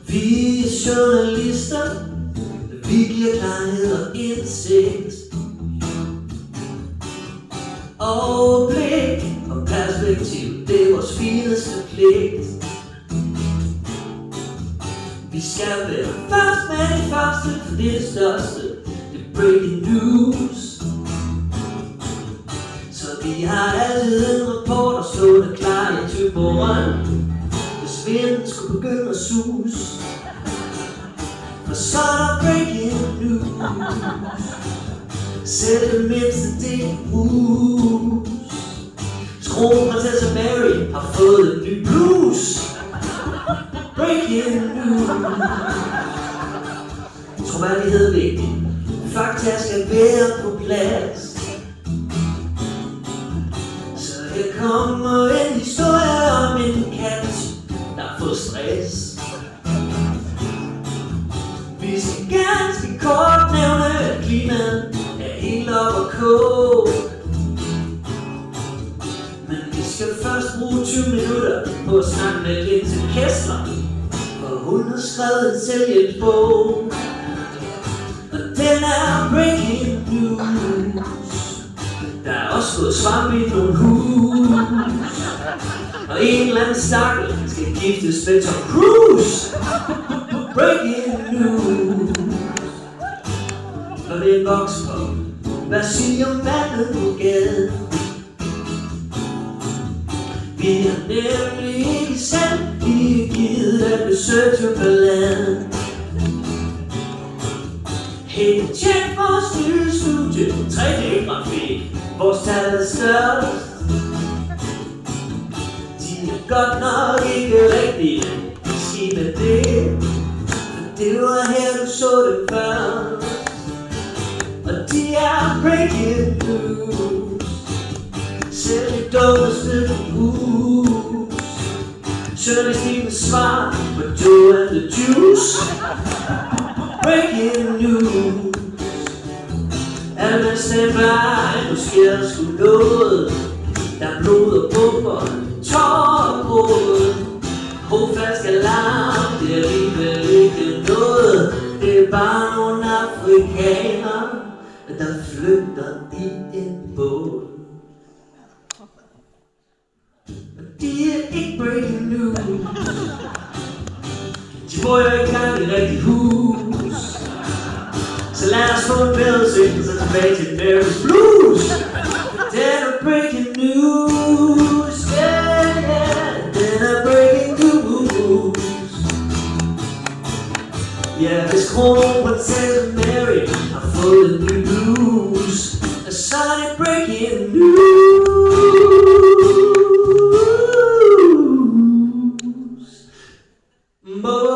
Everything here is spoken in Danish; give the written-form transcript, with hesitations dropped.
Vi er journalister, vi giver klarhed og indsigt, overblik og perspektiv, det er vores fineste pligt. Vi skal være først med det første, for det er det største, det er breaking news. Så vi har altid en reporter stående klar i typeåren, hvis vinden skulle begynde at sus. For så er der breaking news, selv det mindste det mus. Kronprinsesse Mary har fået en ny bluse. Breaking news. Troværdighed er vigtigt, fakta skal være på plads. Så her kommer en historie om en kat, der har fået stress. Vi skal ganske kort nævne, at klimaet er helt op at koge. Men vi skal først bruge 20 minutter på at snakke med Linse Kessler, for hun har skrevet en selvhjælpsbog, og den er breaking news. Der er også gået svamp i nogle hus, og en eller anden stakkel skal giftes med Tom Cruise. Breaking news. Når det er en vokspop, hvad siger vandet på gaden? Vi har nemlig ikke selv lige givet at besøge Timberland. Hey, tjek vores nye studie, 3D-grafik, vores tal er størst. De er godt nok ikke rigtige, sig med det, for det var her du så det før. Og de er breaking news, selv det dummeste hus. Journalistikkens svar på Joe and the Juice. Breaking news. Alle mens det var, nu sker der sgu noget. Der er blod og pumper, tårer og gråd. Hovedfast alarm, det er alligevel ikke noget. Det er bare nogle afrikanere, der flygter i en båd. De er ikke breaking news. De bor jo ikke engang i et rigtigt hus. Så lad os få en bedre sigt, så tilbage til Mary's Blues. Den er breaking news, yeah, yeah. Den er breaking news. Ja, hvis kronprinsesse Mary har fået en ny bluse, så er det breaking news. But